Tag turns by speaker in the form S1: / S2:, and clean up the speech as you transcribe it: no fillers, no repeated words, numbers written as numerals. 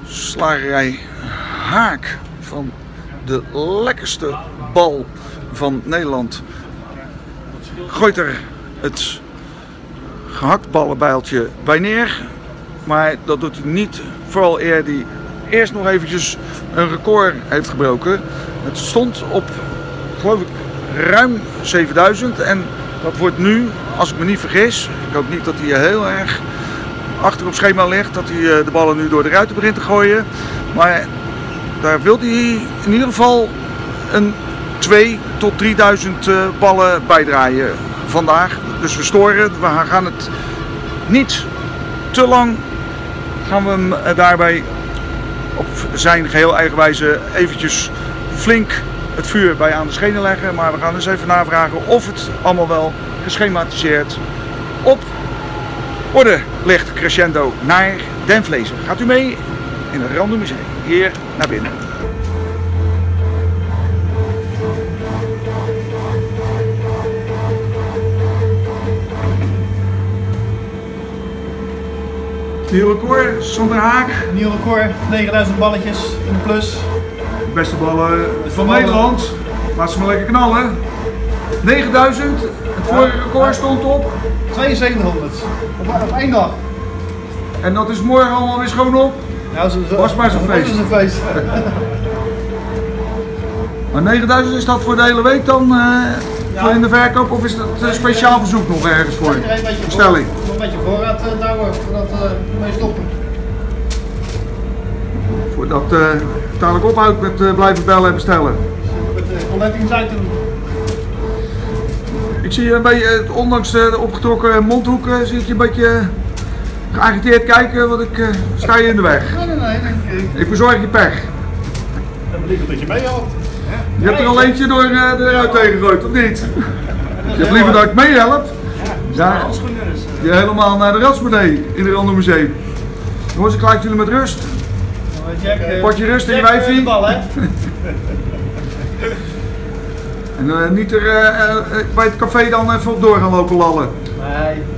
S1: slagerij Haak van de lekkerste bal van Nederland gooit er het gehaktballenbijltje bij neer. Maar dat doet hij niet, vooral eer hij eerst nog eventjes een record heeft gebroken. Het stond op, geloof ik, ruim 7000 en dat wordt nu, als ik me niet vergis, ik hoop niet dat hij heel erg achter op schema ligt, dat hij de ballen nu door de ruiten begint te gooien. Maar daar wil hij in ieder geval een 2 tot 3000 ballen bijdraaien vandaag. Dus we storen, we gaan het niet te lang, gaan we hem daarbij op zijn geheel eigen wijze eventjes flink het vuur bij aan de schenen leggen. Maar we gaan eens even navragen of het allemaal wel geschematiseerd op orde ligt, crescendo naar Den Vleeser. Gaat u mee in het Random Museum, hier naar binnen. Nieuw record, zonder Haak.
S2: Nieuw record, 9000 balletjes in de plus.
S1: De beste ballen van Nederland. Laat ze maar lekker knallen. 9000, het vorige record stond op
S2: 7200 op één dag.
S1: En dat is morgen allemaal weer schoon op.
S2: Ja,
S1: was maar zo'n feest.
S2: Was een feest.
S1: Maar 9000 is dat voor de hele week dan voor in de verkoop, of is dat een speciaal verzoek nog ergens voor? Bestelling.
S2: Nog een beetje voorraad houden voordat we mee stoppen.
S1: Voordat dadelijk ophoudt met blijven bellen en bestellen.
S2: Met de collectingsitem.
S1: Ik zie je een beetje, ondanks de opgetrokken mondhoek, zie ik je een beetje geagiteerd kijken, want ik sta je in de weg.
S2: Nee,
S1: ik bezorg je pech.
S2: Dat betekent dat je meehelpt.
S1: Je hebt er al eentje door de ruit tegen gegooid, of niet? Je hebt liever dat ik meehelp. Ja, je helemaal naar de Ratsbenee in het Random Museum. Jongens, ik laat jullie met rust. Pak je rust in je wijfie. En niet er bij het café dan even op door gaan lopen lallen.
S2: Nee.